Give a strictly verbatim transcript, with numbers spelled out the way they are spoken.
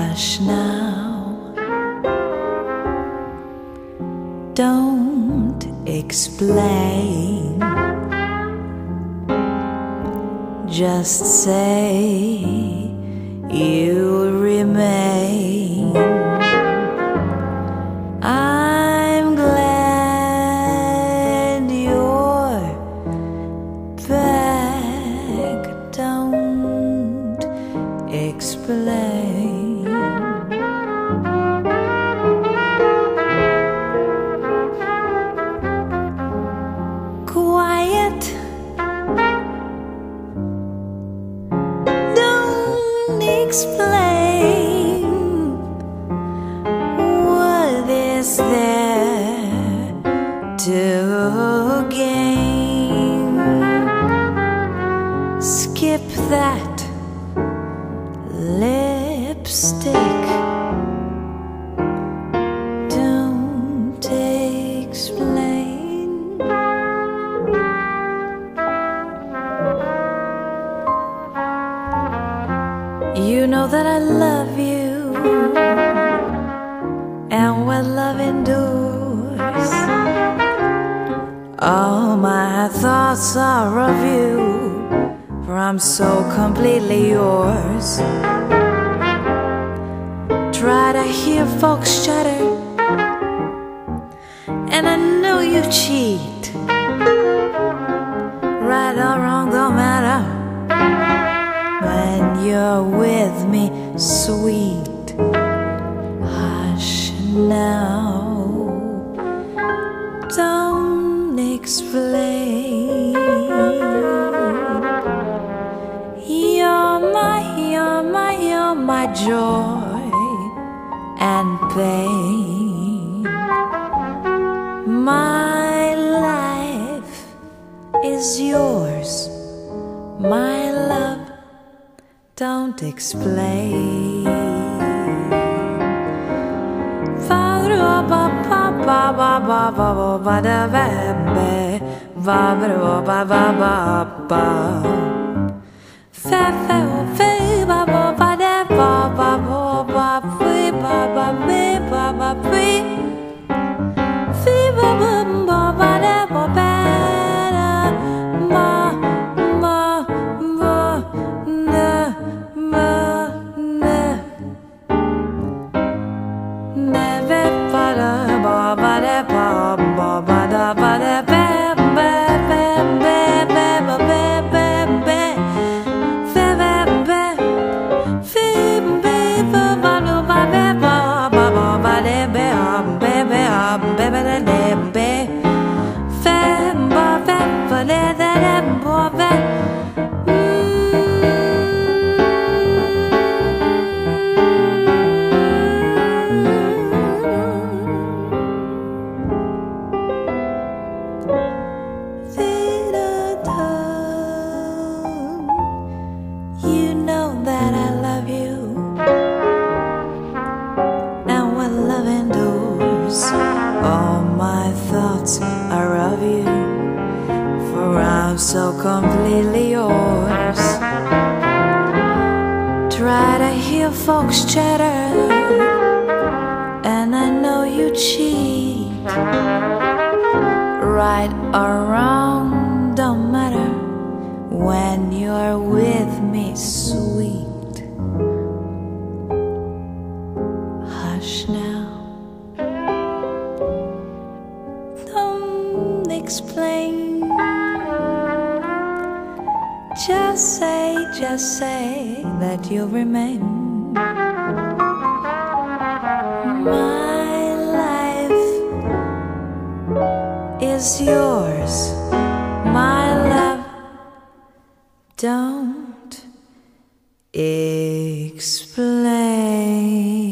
Hush now, don't explain, just say you'll remain. I'm glad you're back, don't explain. Quiet, don't explain. What is there to gain? Skip that lipstick, don't explain. You know that I love you, and what love endures. All my thoughts are of you, for I'm so completely yours. Try to hear folks chatter, and I know you cheat. Right or wrong, don't matter when you're with me, sweet. Hush now, don't explain. You're my, you're my, you're my joy and pain. My life is yours, my love, don't explain. Ba ba ba ba ba ba ba ba da ba ba ba ba ba ba ba. Fa fa fa ba ba ba da ba ba ba ba fi ba ba fi ba ba fi fi ba ba ba ba da ba ba da ba ba ba da ba da. Never ba da ba ba da ba ba ba da ba da ba ba ba ba ba ba ba ba ba. Fa ba ba fi ba ba ba da ba ba ba ba ba ba da ba ba ba ba ba da da ba. Fa ba ba ba da da da ba ba. You know that I love you, and what love endures. All my thoughts are of you, for I'm so completely yours. Try to hear folks chatter, and I know you cheat. Right or wrong, don't matter when you're with me, sweet. Hush now, don't explain. Just say, just say that you'll remain. My life is yours, my love, don't explain.